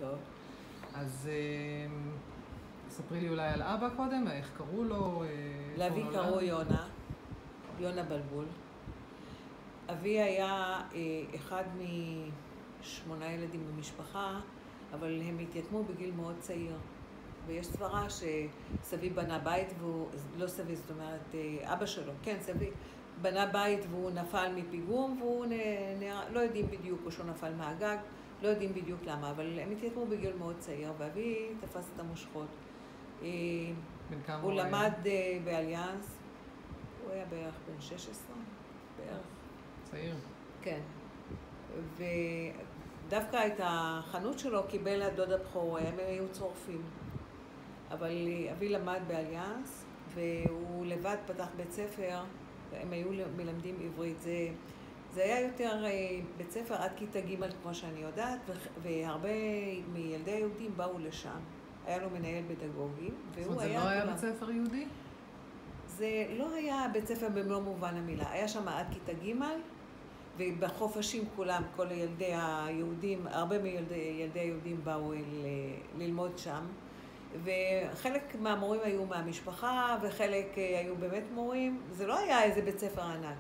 טוב. אז ספרי לי אולי על אבא קודם, איך קראו לו? לאבי קראו יונה בלבול. אבי היה אחד מ8 ילדים במשפחה, אבל הם התייתמו בגיל מאוד צעיר. ויש סברה שסבי בנה בית והוא, לא סבי, זאת אומרת, אבא שלו, כן, סבי, בנה בית והוא נפל מפיגום והוא לא יודעים בדיוק, או שהוא נפל מהגג, לא יודעים בדיוק למה, אבל הם התייתמו בגיל מאוד צעיר, ואבי תפס את המושכות. בן כמה הוא למד באליאנס, הוא היה בערך בן 16, בערך. צעיר. כן. ודווקא את החנות שלו קיבל הדוד הבכור, הם היו צורפים. אבל אבי למד באליאנס, והוא לבד פתח בית ספר, הם היו מלמדים עברית. זה היה יותר בית ספר עד כיתה ג' כמו שאני יודעת, והרבה מילדי היהודים באו לשם. היה לו מנהל פדגוגי, זאת אומרת, זה לא היה בית ספר יהודי? זה לא היה בית ספר במלוא מובן המילה. היה שם עד כיתה ג', ובחופשים כולם, כל ילדי היהודים, הרבה מילדי היהודים באו ללמוד שם. וחלק מהמורים היו מהמשפחה, וחלק היו באמת מורים. זה לא היה איזה בית ספר ענק.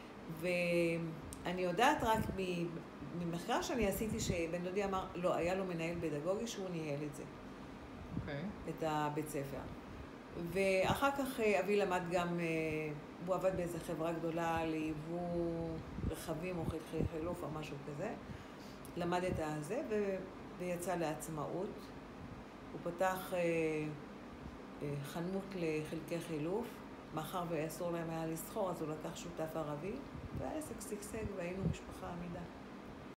ואני יודעת רק ממחקר שאני עשיתי שבן דודי אמר, לא, היה לו מנהל פדגוגי שהוא ניהל את זה. את הבית ספר. ואחר כך אבי למד גם, הוא עבד באיזו חברה גדולה ליבוא רכבים או חלקי חילוף או משהו כזה. למד את הזה ויצא לעצמאות. הוא פתח חנות לחלקי חילוף, מאחר ואסור להם היה לסחור, אז הוא לקח שותף ערבי, והעסק סגסג והיינו משפחה עמידה.